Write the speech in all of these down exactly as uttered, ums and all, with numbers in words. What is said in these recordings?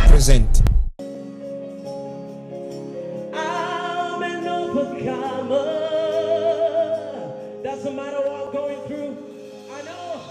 present. I'm an overcomer. Doesn't matter what I'm going through. I know.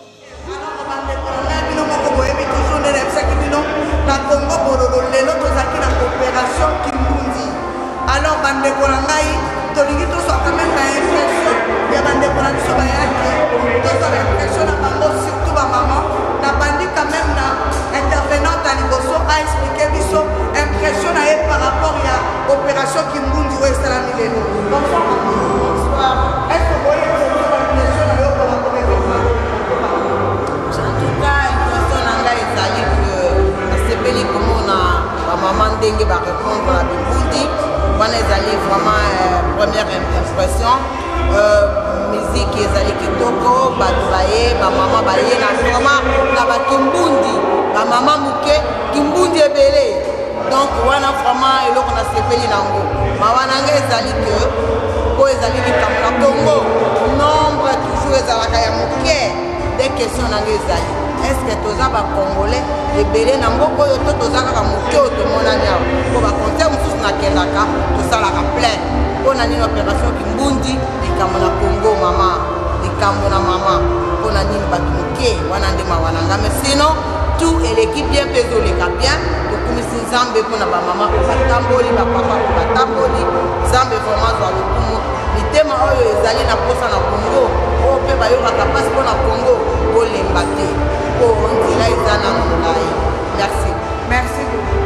Alors, bande kolangai, tolingi to soit quand même la impression. Il y a bande kolangai so bayaki. To soit l'impression na bango surtout ba maman. Na bandi quand même na intervenante à liboso a expliqué biso impression na elle par rapport à opération Kimbundi ou Estalami lelo. Bonsoir maman. Bonsoir. Est-ce que vous voyez l'impression na yo par rapport à ça? En tout cas, l'impression na ngai ezali que nasepeli komona ba maman ndenge ba répondre à Kimbundi. Wana ezali vraiment euh, première impression euh, musique ezali kitoko bato baye bamama baye na vraiment na bakimbundi bamama muke kimbundi ebele donc wana vraiment eloko nasepeli nango mawa nanga ezali que po ezali likambo na Congo nombre toujours ezalaka ya muke des questions nanga ezali est-ce que toza bacongolais ebele na mboka oyo to toza kaka moke oyo tomonani awa po baconcert mosusu nakendaka tosalaka plein mpona nini opération Kimbundi likambo na Congo mama likambo na mama mpona nini bato moke wana nde mawa nanga mais sinon tout eleki bien mpe ezoleka bien tokumisi nzambe mpona bamama po batamboli bapapa po batamboli nzambe vraiment zwa lokumu mitema oyo ezali na posa na Congo oyo mpe bayokaka mpasi mpona Congo kolemba te po nzela eza na molai. Merci. Merci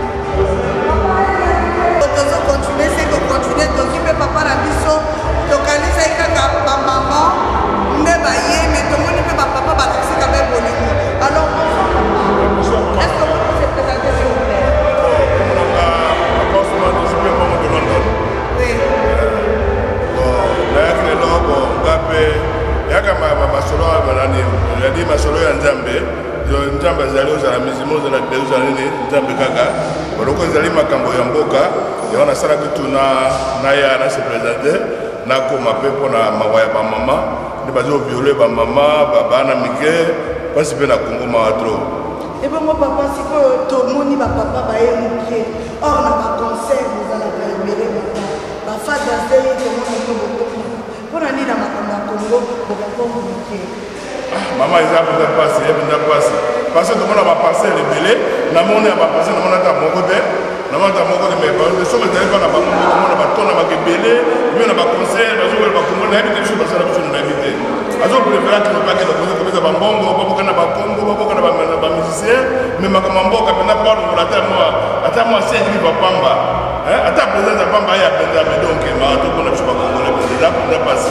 beaucoup. Continuer, c'est que continuer, donc il peut pas parler à biso, donc allez, ça y est, ma maman, mais bah, mais tout le monde peut pas papa, bah, c'est quand même bon. Alors, est-ce que vous pouvez présenter s'il vous plaît? Oui. Nzambe azali ozala mizimo ozala de ozala nini nzambe kaka baloko ezali makambo ya mboka yango nasalaki tu naya na se présente nakoma mpe mpona mawa ya bamama nde bazoviole bamama babana mike mpasi mpe na Congo mawa tro ebongo papa sikoyo tomoni bapapa baye moke or na baconcert ezalaka ebele bafadase ye tomoni tobokoma mpona nini na makambo ya Congo bokakongo moke mama eza mpenza mpasi ye mpenza mpasi parce que tomona baparcele ebele namoni ya baparcele namoni ata moko te namoni ata moko te mais soki ezali mpa na bango mokomona batona baka ebele mio na baconseil bazokela bakongo nayebi te biso basala biso nayebi te azoprefera kino pake bakonzi kopesa bambongo baboka na bakongo baboka na bamusicien mais makambo ya mboka mpenza mpa longola ata mwa siengili bapamba ata présence ya pamba ye apenza me donc maa tokona biso bakongole mpenza eza mpenza mpasi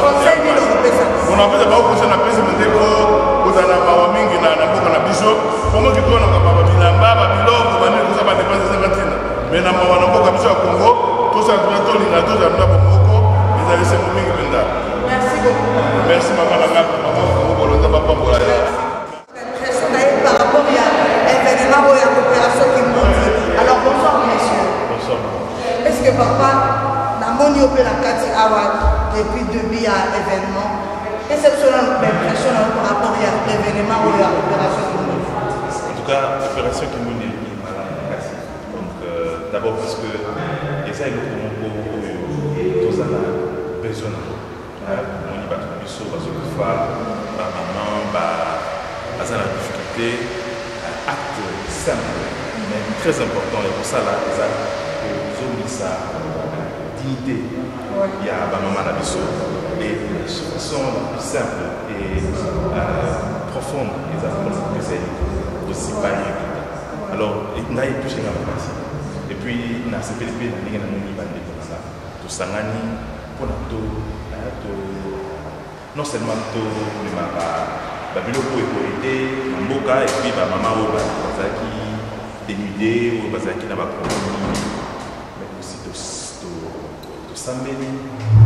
on apesa baokonseil na pesi mende po kozala na mawa mingi na mboka na biso kongo kitonaka babilamba babiloko banini koza badepense ezanga ntina mais na mawa na mboka biso ya Congo tosala tuna tolinga tozala ndako moko ezali esengo mingi mpenza. Merci mama na nga mama Congo kolonza bapambola ya par rapport à l'événement ou à l'opération Kimbundi. Alors bonsoir messieurs. Bonsoir. Est-ce que papa n'a moni opé la carte award depuis début à l'événement? Et c'est sur l'impression par rapport à l'événement ou à l'opération Kimbundi? En tout cas, l'opération Kimbundi est malade. Donc euh, d'abord parce que et ça il faut beaucoup tous à la besoin. On y va tout biso parce que fois ma maman bah à la difficulté acte simple mais très important et pour ça là les actes pour ça dignité il y a ma maman la biso et de façon la plus simple et euh, profonde les actes que c'est aussi pas alors il n'a pas touché la partie et puis na C P D P na ninga na moni bande pour ça tout sangani pour tout non seulement tout le mapa babiloko ekolete na mboka et puis bamama oyo bazalaki dénudé oyo bazalaki na baproblème mais aussi tosambeli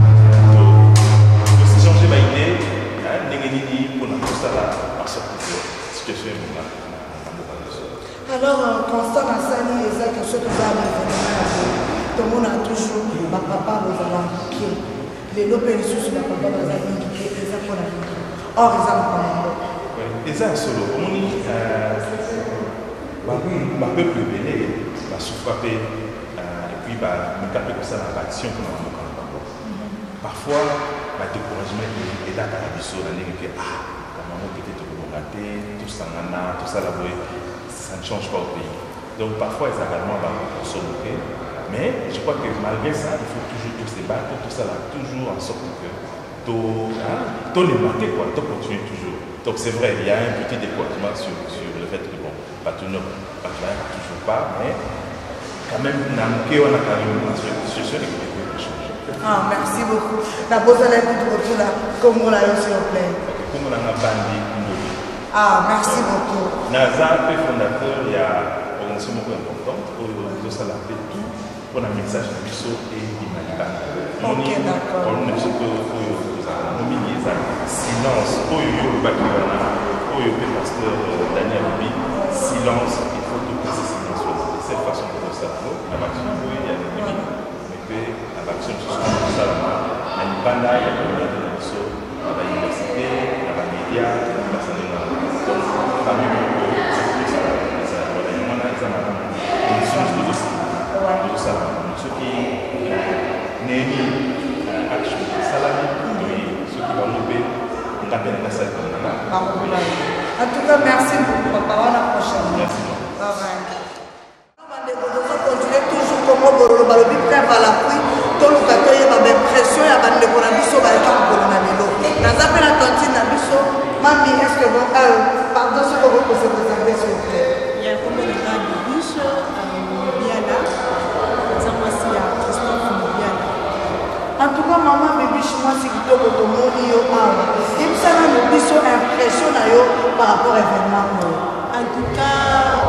tochanger baidée ndenge nini mpona kosala basorti situation ebonga na mboka nyonso. Alors constat nasali eza quelque chose eza na tomona toujours bapapa bozala moke lelo mpe lisusu bapapa baza mingi te eza mpona mingi or eza makambo eza ya solo omoni ma peuple belé va souffrir et puis va me taper comme ça dans l'action pour la parfois le découragement est là à la biseau la ligne que ah comment peut-être que vous ratez tout ça nana tout ça là ça ne change pas au pays donc parfois ils également va consommer mais je crois que malgré ça il faut toujours tous se battre tout ça là toujours en sorte que tout hein, tout les mater quoi tout continue toujours donc c'est vrai il y a un petit découragement sur, sur le fait que bon pas tout ne pas toujours pas mais quand même on a quand même une situation qui change. Ah, merci beaucoup. La pose à l'écoute de là, comme on l'a eu s'il vous plaît. Comme on a bandi. Ah, merci beaucoup. Naza, le fondateur, il y a une organisation beaucoup importante pour les salariés tout pour un message de biseau et d'humanitaire. Ok, d'accord. On ne sait pas où nous silence, pour le Bakirana, pour le pasteur Daniel Obi, silence, il faut tout passer silence. De cette façon, pour le cerveau, la action, oui, il y a des limites. Mais l'action sur ce salama, il y a une banda, il y a une banda de l'université, il y a des médias, il y a des personnes. Donc, parmi nous, c'est ça. Une science de ça. Ceux qui n'aiment action de salami, ceux qui vont lever, on appelle la salle comme ça. En tout cas, merci beaucoup, papa. À la prochaine. Merci. Bye bye. Continuer toujours comme on le balobi prêt à l'appui. Tout le gâteau, il y a une pression, il y a une décoration, il y a une colonamélo. Dans la peine attentive, Mami, est-ce que vous. Pardon, ce que vous pouvez vous présenter, s'il vous plaît. Il y a un peu de temps de bus à Mobiala. Ça, moi, c'est à Christophe Mobiala. En tout cas, maman, bébé, moi, c'est qui te retombe. Il me semble que le bus impressionne par rapport à l'événement. En tout cas,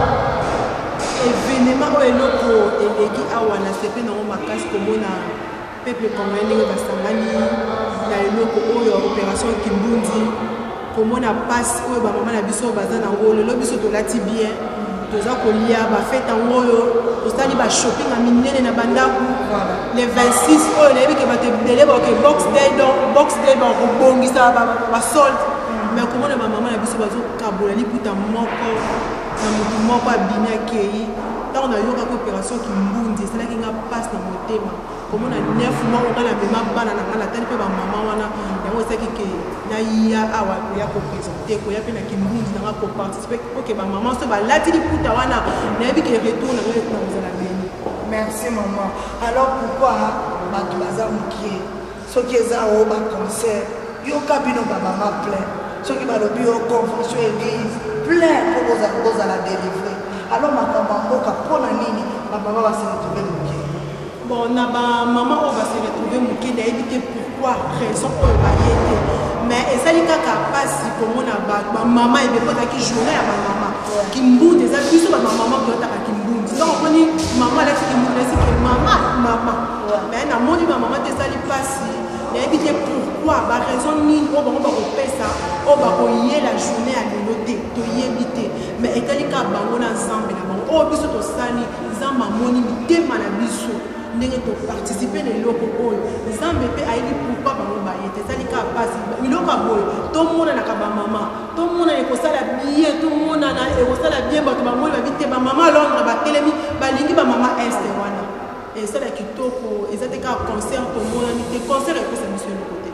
événement où est-ce que les awa na sepe na makasi komona peuple congolais basangani na eloko oyo opération Kimbundi komona passe oyo ba mama na biso baza na ngolo lo biso tolati bien toza kolia ba fête ngoyo tosali ba shopping na minene na bandaku le vingt-six oyo na yebike bato ebele baoke box day donc box day bakobongisa ba solde mais komona ba mama na biso bazokabola liputa moko na motu moko abimi akei tant on a eu une opération qui mbundi c'est là qu'il y a passe dans mon thème comme on a neuf mois on a la même bana na la tête pe ba maman wana yango c'est que na ya awa ya ko présenter ko ya pe na kimbundi na ko participer OK ba maman so ba lati liputa wana na bi ke retour na na la béni. Merci maman. Alors pourquoi ba tubaza mukie so qui eza o ba concert yo kabino ba maman plein so qui ba lobi o convention église plein pour vous à la délivrer. Alors ma maman pour la nini ma maman va se retrouver mouké. Bon na ba maman on va se retrouver mouké na éviter pourquoi raison pour ba yété mais ezali kaka passe comme on a ba maman et bien qui journée à ma maman Kimbundi des amis sur ma maman qui a Kimbundi donc on dit maman là qui Kimbundi c'est maman maman mais na moni ma maman te sali passe na éviter pourquoi ba raison nini on va on va repérer ça on va koyer la journée à l'éloté to yébiter mais etali ka bango na zambe na bango o biso to sali zamba moni mitema na biso ndenge to participer na eloko oyo zambe pe ayebi pourquoi bango bayete etali ka pasi iloko boyo to mona na ka ba mama to mona e kosala bien to mona na e kosala bien bato bango babite ba mama Londres ba telemi balingi ba mama este wana et ça la kitoko ezate ka concert to mona ni te concert e kosa mission de côté.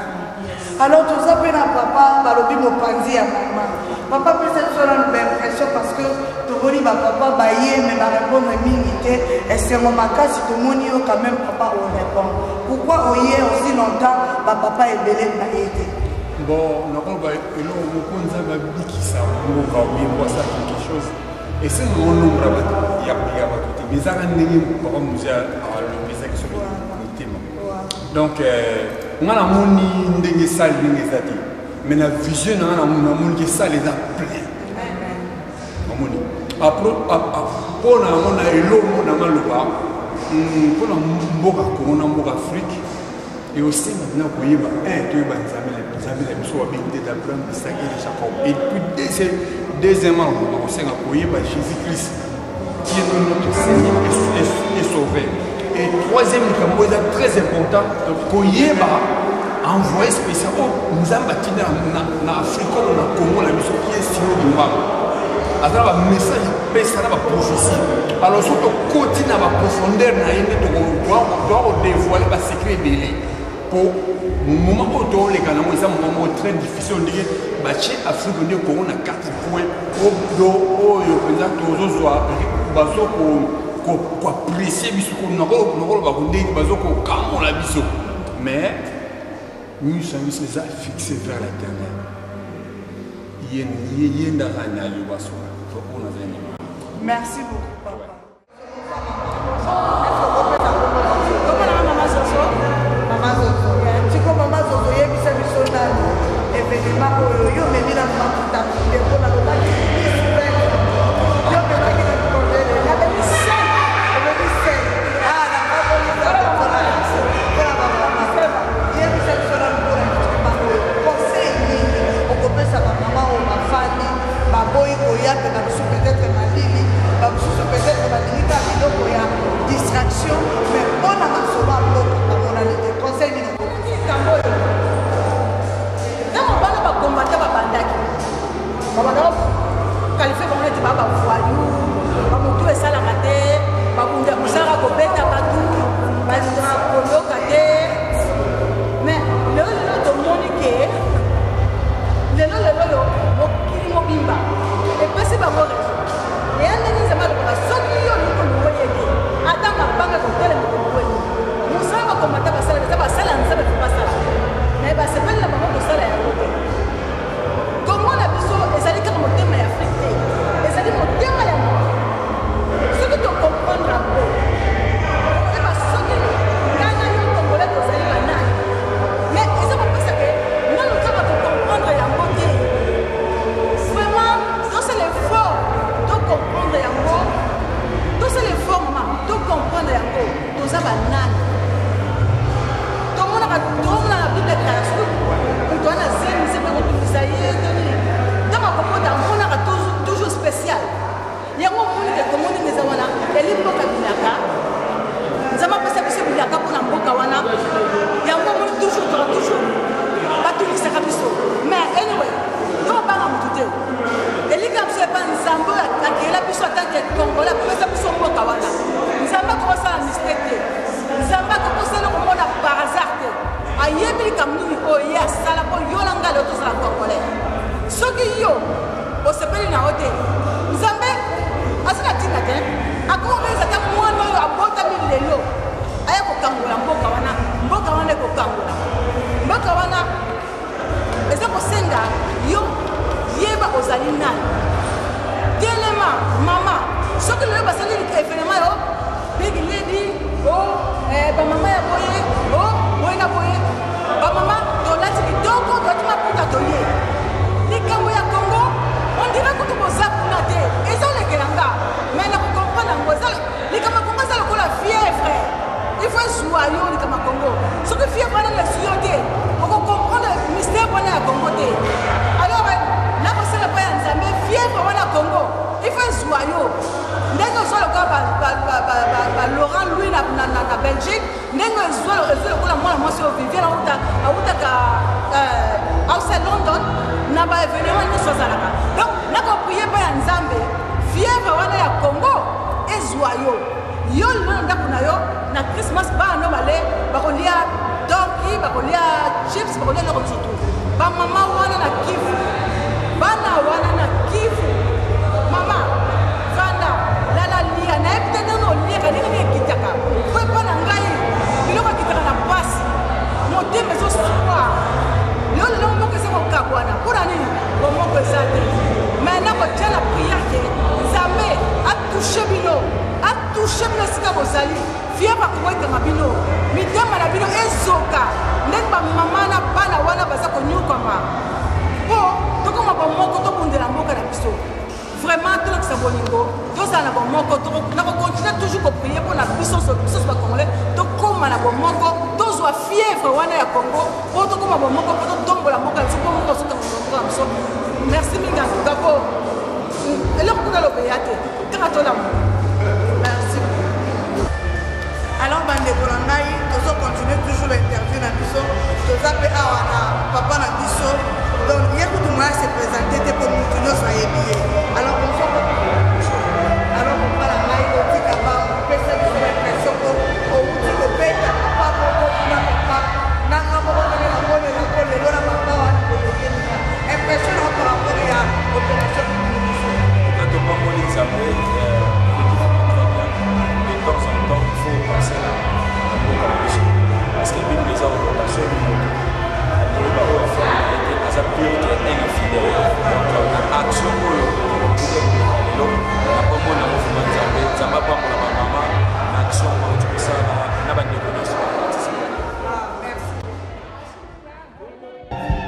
Alors tout ça peut na papa balobi mopanzi ya maman papa peut être sur une impression parce que tout le monde papa baye mais va répondre minute et c'est mon makasi tout le monde quand même papa on répond pourquoi on y est aussi longtemps ba papa est belé baye bon non va et là on konza ba bikisa on va oui moi ça quelque chose et c'est mon nombre il y a il y a pas tout mais ça ndenge papa nous a le message sur le thème donc on a moni ndenge sale ndenge zati mais la vision on a moni que ça les a plein moni après pour na on a elo na maloba pour na mboka ko na mboka Afrique et aussi maintenant pour y ba un to ba nzambe les nzambe les so ba bité d'Abraham Isaac et Jacob et puis deuxièmement on sait que pour y ba Jésus-Christ qui est notre Seigneur et sauveur. Et troisième point très important, Koyeba a envoyé spécialement nous avons bâti dans l'Afrique, dans le Congo, la mission qui est sinon du Mali. aza na bamessage apesa na baprophétie alors soki tokoti na baprofondeur na ye nde toa kodevoile basekret ebele mpo moment oyo tooleka nango eza moment moko très difficile ondenge batie afrique nde kongo na quatre point oyo oyo mpenza tozozwa bazo koapprécie biso nakoloba kondenge bazo kokamola biso mais miso ya miso eza fixe vers l'éternel ye ndaka na yoba soka tokona zeni. Merci beaucoup papa. Mama Zozo tiko mama Zozo yebisa biso nani événement oyo yo memi na mafuta ndeko na lobaki yo memaki na kondele na bemi sen bemi sen ah na kaboli na kola kola baba yebisa biso na lobaki conseil nini okopesa bamama oyo bafandi baboyi koyape na biso peut-être malili bamosusu peut-être balingika biloko ya distraction mais mpona masoba mboka bamonani te conseil nini okopesa ntango bana bakombata babandaki babandaka kalifie bango neti baa bavoyu bamotu esalaka te babunda mosalaka kobeta bato bazwa koloka te mais lelo lelo tomoni ke lelo lelo mokili mobimba epesi bango reso eya ndenge nzambe alobaka soki yo likolongoli ete ata mabanga kotelema kolongoli mosala bakombata basala eza basala nzambe fo basala mais basepeli na bango kosala yango te komona biso ezali kaka motema ya afrique te ezali motema ya moko soki tokomprendre yango oyeba soki ngana yo kongole tozali banani mais eza bapesake nano kaka tokomprendre yango te vraiment tosala effort tocomprendre yango tosala effort mama tocomprendre yango toza banani tomonaka tomona na bible création moto wana zemi zemi akotungisa ye toni ntango akokota amonaka toujours spécial yango omoni ke komoni ngeza wana eli mboka bilaka nzambe apesa biso bilaka mpona mboka wana yango omoni toujours toka toujours batungisaka biso mais anyway yo obanga motu te elika biso epa nzambe oyo akeyela biso atanke kongola apesa biso mboka wana nzambe akokosala mistake te nzambe akokosala komona par hasard te ayebi likambo nini oyo ye asala mpo yo na ngai leo tozala congolais soki yo osepeli na yo te nzambe asala ntina te akokomeza ata mwana oyo abotami lelo aya kokangola mboka wana mboka wana ekokangola mboka wana eza kosenga yo yeba ozali nani telema mama soki lelo basali evenema yo big lady o bamama ya boye o boyenga boye bamama tolati kitoko tolati maputa toye likambo ya kongo ondira kutu boza kuna te eza olekela nga mai na kokomprendre yango eza likambo ya kongo eza lokola fievre il faut ezwa yo likambo ya kongo soki fievre wana lesu yo te okokomprendre mystère wana ya kongo te alors nakosala mpo ya nzambe fievre wana ya kongo il faut ezwa yo ndenge ozwa lokola balaurent louis na belgique ndenge ezwa lokola mwana mwasi oyo vivienne awutaka outside london na baévénement nyonso azalaka donc nakoprie mpo ya nzambe fievre wana ya congo ezwa yo yo lelo na ndako na yo na christmas bana no bale bakolia donki bakolia chips bakolia eloko mosusu bamama wana na kivu bana wana na kivu mama vanda lala lia nayebi te ndenge oliaka ndenge nini ekitaka po epa na ngai biloko ekitaka na pasi motema ezoswa lelo lelo moko eza kokabwana mpona nini bomoko eza te mai nakotia na priere ke nzambe atushe bino atushe bino esika bozali fievre akoboyekama bino mitema na bino ezoka ndenge bamama na bana wana baza konyukama mpo tokoma bomoko tobundela mboka na biso vraiment tolakisa bolingo tozala na bomoko nakokontinue toujours koprie mpo na biso biso bacongolais tokóma na bomoko tozwa fievre wana ya congo mpo tokóma bomoko mpo totombola mboka na biso mpo moko azokanga mboka na biso merci mingi antuka mpo eloko kuna lobeya te kaka tolamu merci alors bandeko na ngai tozocontinue toujours l'interview na biso toza mpe awa na papa na biso donc ye kutu moya se présente te mpo motu nyonso ayebi ye alors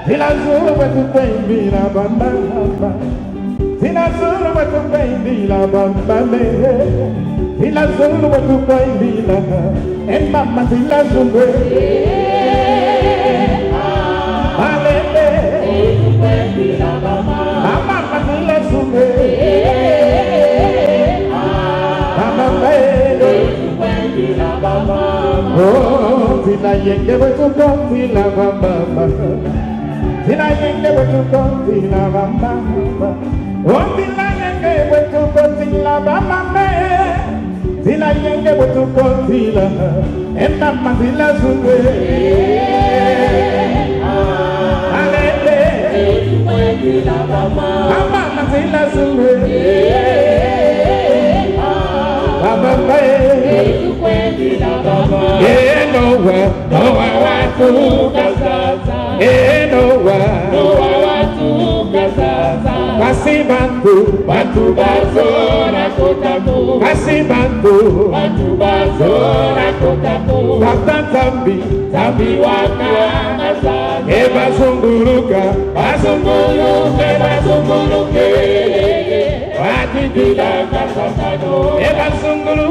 Ila zulu wetu baby la bamba bamba. Ila zulu wetu baby la bamba me. Ila zulu wetu baby la. En mama ila zulu. Alele. Baby la bamba. Mama ila zulu. Mama baby. Baby la bamba. Oh, ila yenge wetu baby la bamba bamba. Tina yenge wetu konti la bamba bamba. Oh, tina yenge wetu konti la bamba me. Tina yenge wetu konti la. Enda mazila zungue. Alele. Wetu la bamba. Mama mazila zungue. Bamba me. Wetu la bamba. Eh no wa, no wa wa tu kazaza. Eh no wa, no wa wa tu kazaza. Kasi bantu, bantu bazora kotaku. Kasi bantu, bantu bazora kotaku. Tata tambi, tambi waka kazaza. E bazunguruka, bazunguruke, bazunguruke. Wati dila kazaza. E bazunguruka.